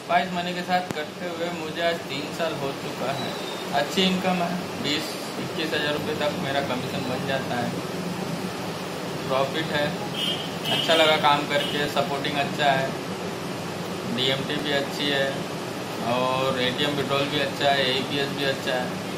22 money के साथ करते हुए मुझे आज 3 साल हो चुका है। अच्छी इनकम है, 20-21 हज़ार रुपये तक मेरा कमीशन बन जाता है। प्रॉफिट है, अच्छा लगा काम करके, सपोर्टिंग अच्छा है, DMT भी अच्छी है और ATM विड्रॉल भी अच्छा है, AEPS भी अच्छा है।